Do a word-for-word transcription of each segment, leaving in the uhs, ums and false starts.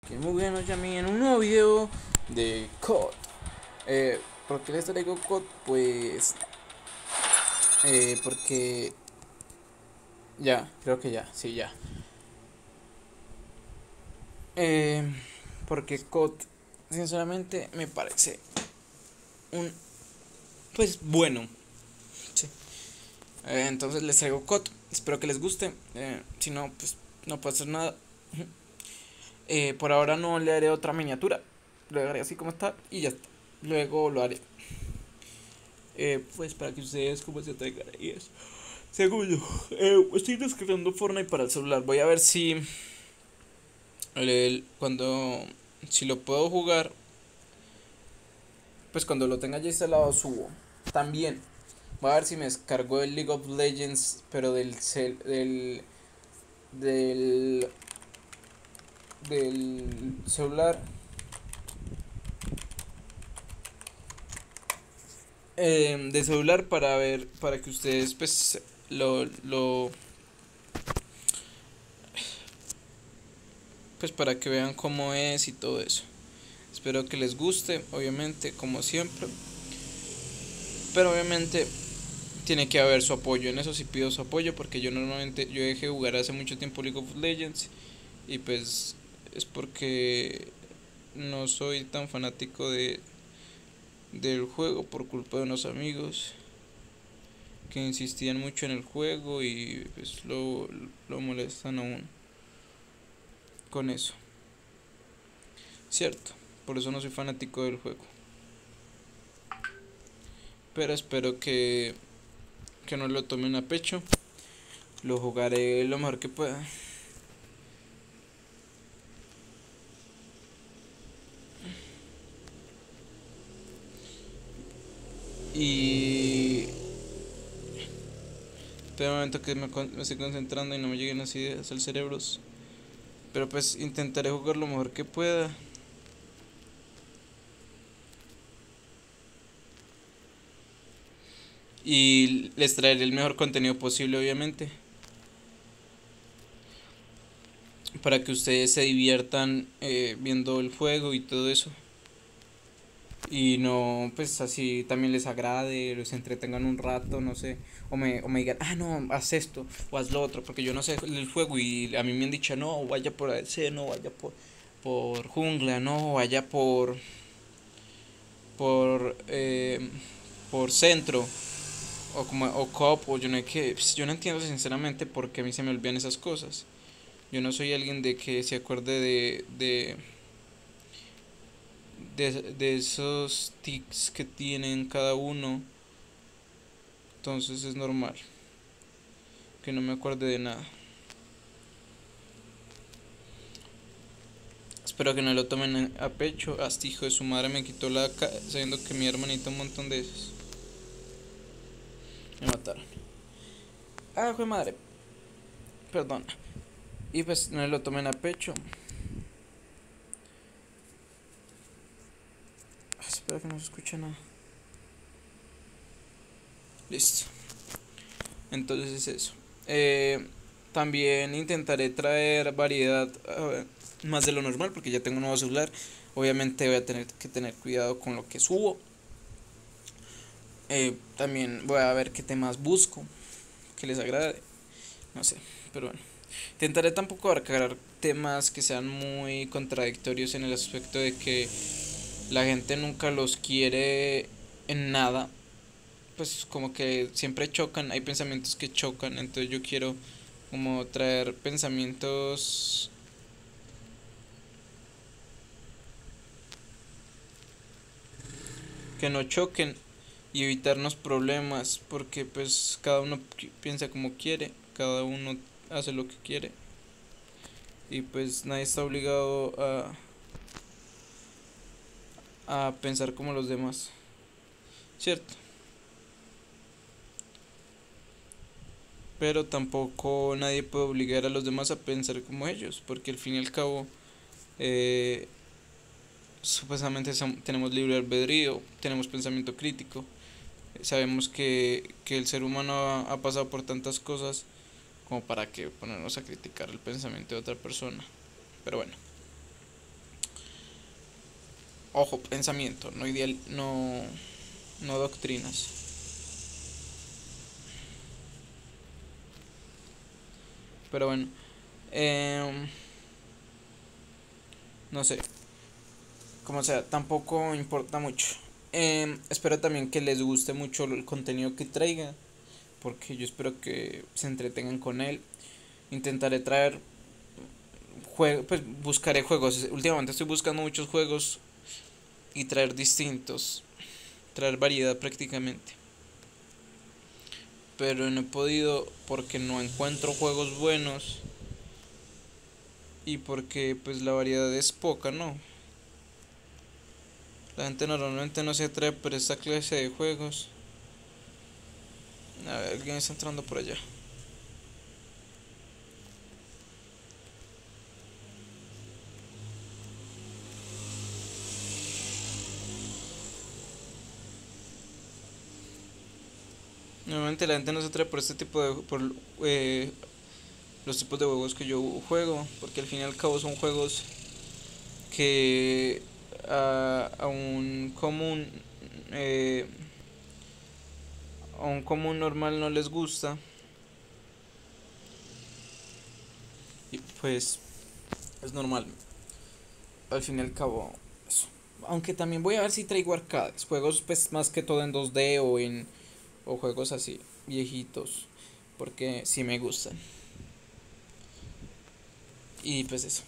Que muy buenos ya en un nuevo video de C O D. Eh, ¿Por qué les traigo C O D? Pues eh, porque ya, creo que ya, sí, ya. Eh, Porque C O D, sinceramente, me parece un, pues bueno. Sí. Eh, entonces les traigo C O D. Espero que les guste. Eh, si no, pues no puedo hacer nada. Eh, por ahora no le haré otra miniatura. Lo dejaré así como está y ya está. Luego lo haré. Eh, pues para que ustedes como se traigan y eso. Segundo, eh, estoy descargando Fortnite para el celular. Voy a ver si el, cuando si lo puedo jugar, pues cuando lo tenga ya instalado subo. También voy a ver si me descargo el League of Legends, pero del cel, del del del celular. Eh, de celular para ver, para que ustedes pues lo, lo pues para que vean cómo es y todo eso. Espero que les guste, obviamente, como siempre. Pero obviamente tiene que haber su apoyo. En eso sí pido su apoyo porque yo normalmente yo dejé de jugar hace mucho tiempo League of Legends y pues es porque no soy tan fanático de del juego por culpa de unos amigos que insistían mucho en el juego y pues lo, lo molestan aún con eso. Cierto, por eso no soy fanático del juego. Pero espero que, que no lo tomen a pecho. Lo jugaré lo mejor que pueda. Y... Espera un momento que me, me estoy concentrando y no me lleguen las ideas al cerebro. Pero pues intentaré jugar lo mejor que pueda. Y les traeré el mejor contenido posible, obviamente. Para que ustedes se diviertan eh, viendo el juego y todo eso. Y no, pues así también les agrade, los entretengan un rato, no sé. O me, o me digan, ah, no, haz esto o haz lo otro. Porque yo no sé el juego y a mí me han dicho, no, vaya por A D C, no, vaya por, por jungla, no, vaya por, por, eh, por centro. O como o cop o yo no sé qué, pues, yo no entiendo sinceramente por qué a mí se me olvidan esas cosas. Yo no soy alguien de que se acuerde de de, de, de esos tics que tienen cada uno. Entonces es normal que no me acuerde de nada. Espero que no lo tomen a pecho. Hasta hijo de su madre me quitó la ca sabiendo que mi hermanita un montón de esos. Me mataron. Ah, hijo de madre. Perdón. Y pues no lo tomen a pecho. Ah, espero que no se escuche nada. Listo. Entonces es eso. Eh, También intentaré traer variedad uh, más de lo normal porque ya tengo un nuevo celular. Obviamente voy a tener que tener cuidado con lo que subo. Eh, también voy a ver qué temas busco, que les agrade. No sé, pero bueno. Intentaré tampoco abarcar temas que sean muy contradictorios en el aspecto de que la gente nunca los quiere en nada. Pues como que siempre chocan, hay pensamientos que chocan, entonces yo quiero como traer pensamientos que no choquen y evitarnos problemas, porque pues cada uno piensa como quiere, cada uno hace lo que quiere y pues nadie está obligado a, a pensar como los demás, ¿cierto? Pero tampoco nadie puede obligar a los demás a pensar como ellos, porque al fin y al cabo eh, supuestamente son, tenemos libre albedrío, tenemos pensamiento crítico, sabemos que, que el ser humano ha, ha pasado por tantas cosas como para que ponernos a criticar el pensamiento de otra persona. Pero bueno, Ojo, pensamiento, no ideal, no, no doctrinas. Pero bueno, eh, no sé, como sea, tampoco importa mucho. Eh, espero también que les guste mucho el contenido que traiga, porque yo espero que se entretengan con él. Intentaré traer juegos, pues buscaré juegos. Últimamente estoy buscando muchos juegos y traer distintos, traer variedad prácticamente. Pero no he podido porque no encuentro juegos buenos y porque pues la variedad es poca, ¿no? La gente normalmente no se atrae por esta clase de juegos. A ver, alguien está entrando por allá. Normalmente la gente no se atrae por este tipo de... por eh, los tipos de juegos que yo juego, porque al fin y al cabo son juegos que a, a un común eh, a un común normal no les gusta y pues es normal al fin y al cabo eso. Aunque también voy a ver si traigo arcades, juegos pues más que todo en dos D o en o juegos así viejitos, porque sí me gustan. Y pues eso,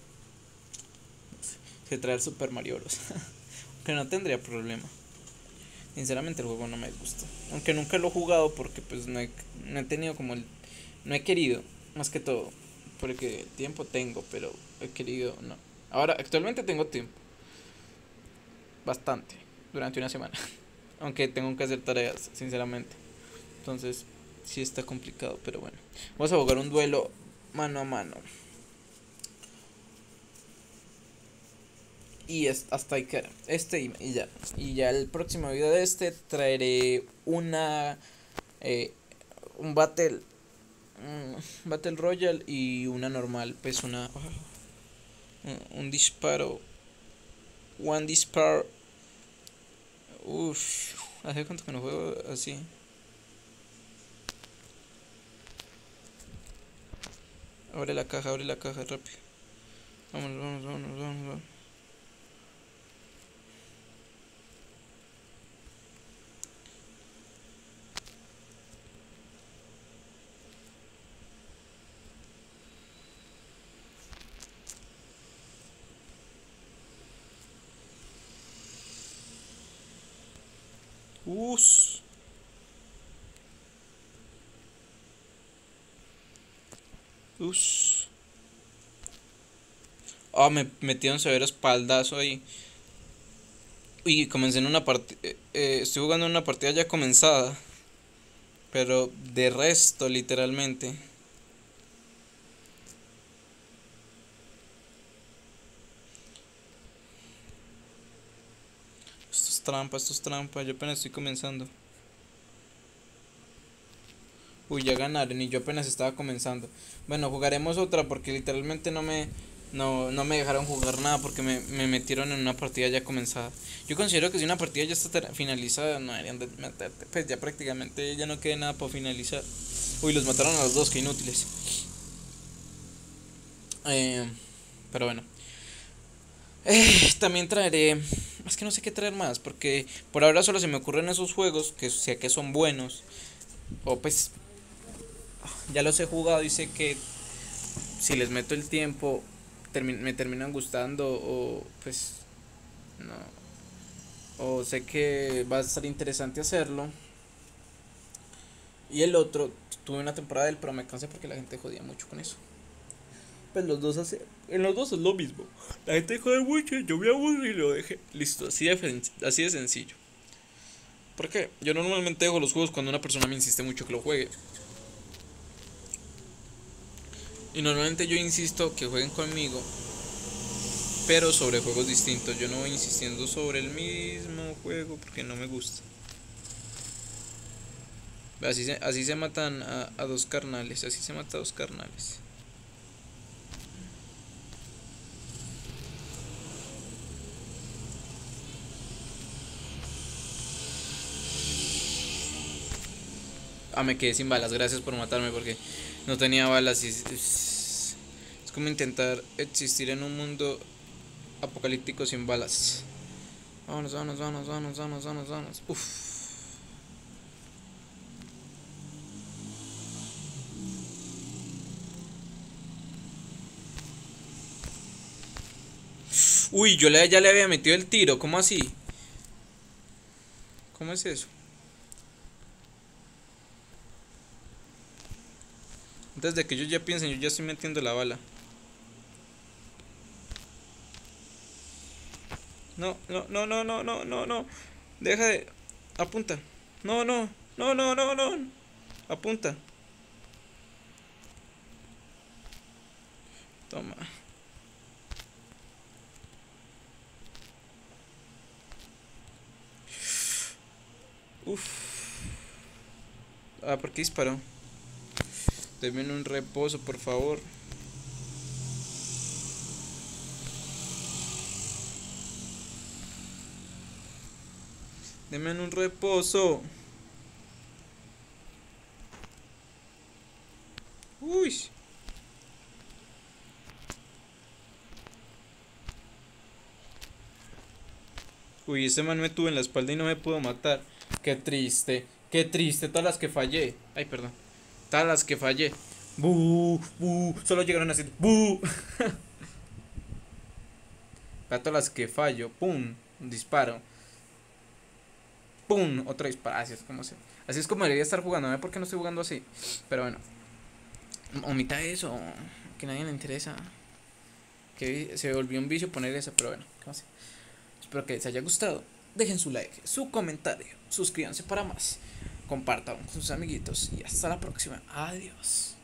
que traer Super Mario Bros. Que no tendría problema. Sinceramente el juego no me gusta. Aunque nunca lo he jugado porque pues no he, no he tenido como el... No he querido, más que todo. Porque tiempo tengo, pero he querido no. Ahora, actualmente tengo tiempo. Bastante. Durante una semana. Aunque tengo que hacer tareas, sinceramente. Entonces, sí está complicado, pero bueno. Vamos a jugar un duelo mano a mano. Y es, hasta ahí queda. Este y, y ya. Y ya el próximo video de este traeré una... Eh, un battle... Un battle royale y una normal. Pues una... Un, un disparo. One dispar. Uff. Hace cuánto que no juego así. Abre la caja, abre la caja rápido. Vamos, vamos, vamos, vamos, vamos. Us. Us. Ah, oh, me metieron severo espaldazo ahí. Y comencé en una partida. Eh, eh, estoy jugando en una partida ya comenzada. Pero de resto, literalmente. Esto es trampa, esto es trampa. Yo apenas estoy comenzando. Uy, ya ganaron y yo apenas estaba comenzando. Bueno, jugaremos otra porque literalmente no me no, no me dejaron jugar nada porque me, me metieron en una partida ya comenzada. Yo considero que si una partida ya está finalizada, no deberían de meterte. Pues ya prácticamente ya no queda nada para finalizar. Uy, los mataron a los dos, que inútiles. Eh, pero bueno. Eh, también traeré... Es que no sé qué traer más porque por ahora solo se me ocurren esos juegos que sé que son buenos. O pues ya los he jugado y sé que si les meto el tiempo termi me terminan gustando o pues no, o sé que va a estar interesante hacerlo. Y el otro tuve una temporada del pero me cansé porque la gente jodía mucho con eso. Pues los dos hace, en los dos es lo mismo. La gente jode mucho, yo me aburro y lo dejé. Listo, así de, así de sencillo. Porque yo normalmente dejo los juegos cuando una persona me insiste mucho que lo juegue. Y normalmente yo insisto que jueguen conmigo, pero sobre juegos distintos. Yo no voy insistiendo sobre el mismo juego porque no me gusta. Así se, así se matan a, a dos carnales. Así se mata a dos carnales. Ah, me quedé sin balas. Gracias por matarme porque no tenía balas. Y es, es, es como intentar existir en un mundo apocalíptico sin balas. Vámonos, vámonos, vámonos, vámonos, vámonos, vámonos, vámonos. Uf. Uy, yo le, ya le había metido el tiro. ¿Cómo así? ¿Cómo es eso? Antes de que ellos ya piensen, yo ya estoy metiendo la bala. No, no, no, no, no, no, no, no. Deja de. Apunta. No, no, no, no, no, no. Apunta. Toma. Uf. Ah, ¿por qué disparó? Denme un reposo, por favor. Denme un reposo. Uy. Uy, ese man me tuvo en la espalda y no me pudo matar. Qué triste, qué triste, todas las que fallé. Ay, perdón. Todas las que fallé. Bu, bu, solo llegaron a decir bu. Para todas las que fallo, pum, un disparo. Pum, otro disparo. Así es como se. Así es como debería estar jugando. A ver por qué no estoy jugando así. Pero bueno. Omita eso. Que a nadie le interesa. Que se volvió un vicio poner eso. Pero bueno, ¿qué más? Espero que les haya gustado. Dejen su like, su comentario, suscríbanse para más, compartan con sus amiguitos y hasta la próxima. Adiós.